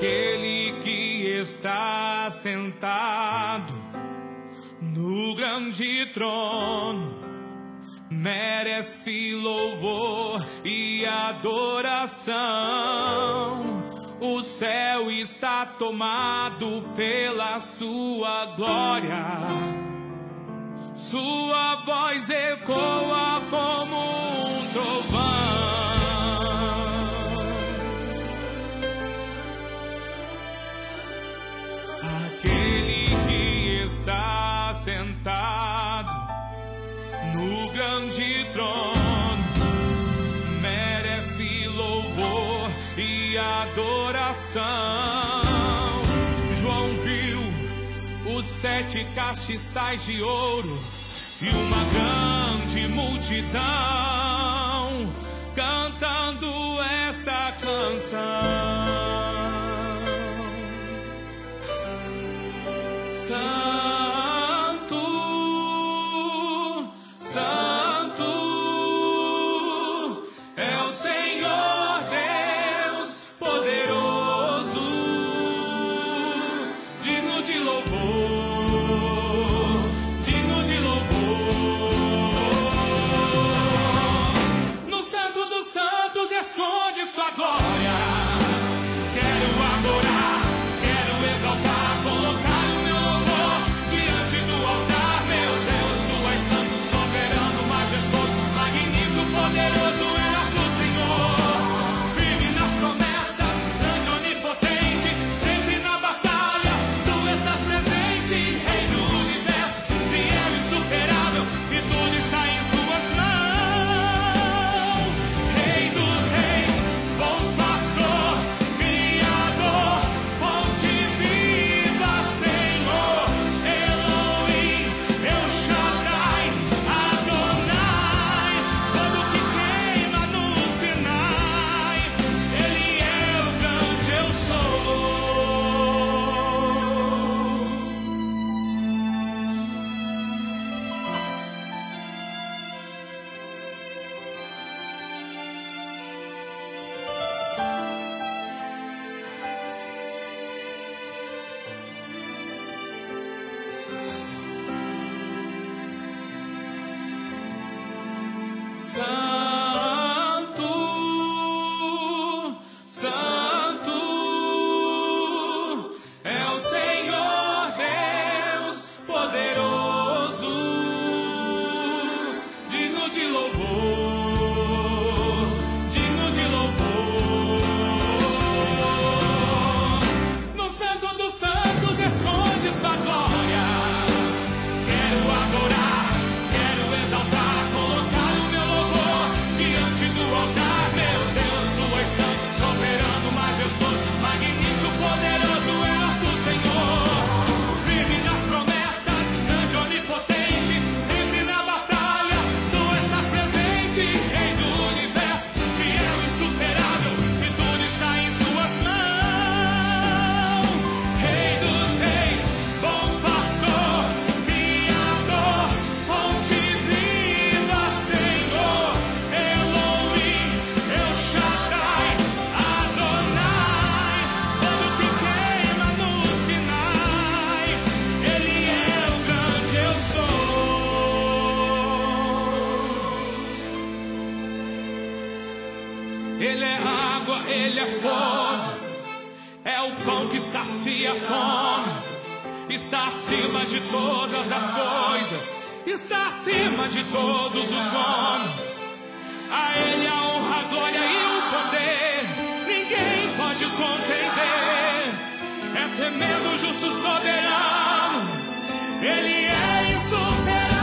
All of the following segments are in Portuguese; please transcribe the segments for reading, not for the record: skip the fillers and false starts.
Aquele que está sentado no grande trono merece louvor e adoração. O céu está tomado pela sua glória, sua voz ecoa como um trovão. Aquele que está sentado no grande trono merece louvor e adoração. João viu os 7 castiçais de ouro e uma grande multidão cantando esta canção. Santo, Santo é o Senhor Deus poderoso, digno de louvor, digno de louvor. No Santo dos Santos esconde sua glória. Quero adorar, quero exaltar, colocar poderoso é nosso Senhor, firme nas promessas, grande, onipotente, sempre na batalha, tu estás presente, Rei do universo, fiel e insuperável, e tudo está em suas mãos. Rei dos reis, bom pastor, criador, fonte viva, Senhor, Elohim, El Shaddai, Adonai, queima no Sinai, Ele é o grande eu sou. Santo, Santo é o Senhor Deus poderoso, digno de louvor, digno de louvor. No Santo dos Santos esconde sua glória. Quero adorar, quero exaltar, colocar o meu louvor diante do altar. Meu Deus, tu és santo, soberano, majestoso, magnífico, poderoso é nosso Senhor, firme nas promessas, grande, onipotente, sempre na batalha, tu estás presente, Rei do universo, fiel e insuperável, e tudo está em suas mãos. Rei dos reis, bom pastor, criador, fonte viva, Senhor, Elohim, El Shaddai, Adonai, fogo que queima no Sinai, Ele é o grande eu sou. Ele é água, Ele é fogo, é o pão que sacia a fome, está acima de todas as coisas, está acima de todos os nomes. A Ele a honra, a glória e o poder, ninguém pode contender. É tremendo, justo, soberano, Ele é insuperável.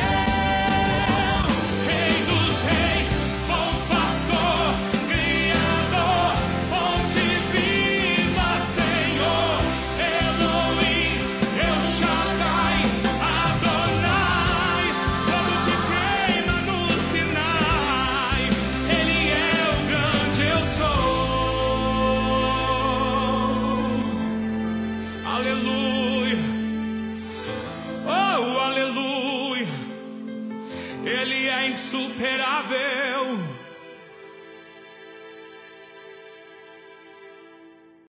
Rei dos reis, bom pastor, criador, fonte viva, Senhor, Elohim, El Shaddai, Adonai, fogo que queima no Sinai, Ele é o grande eu sou. Aleluia, oh aleluia, Ele é insuperável.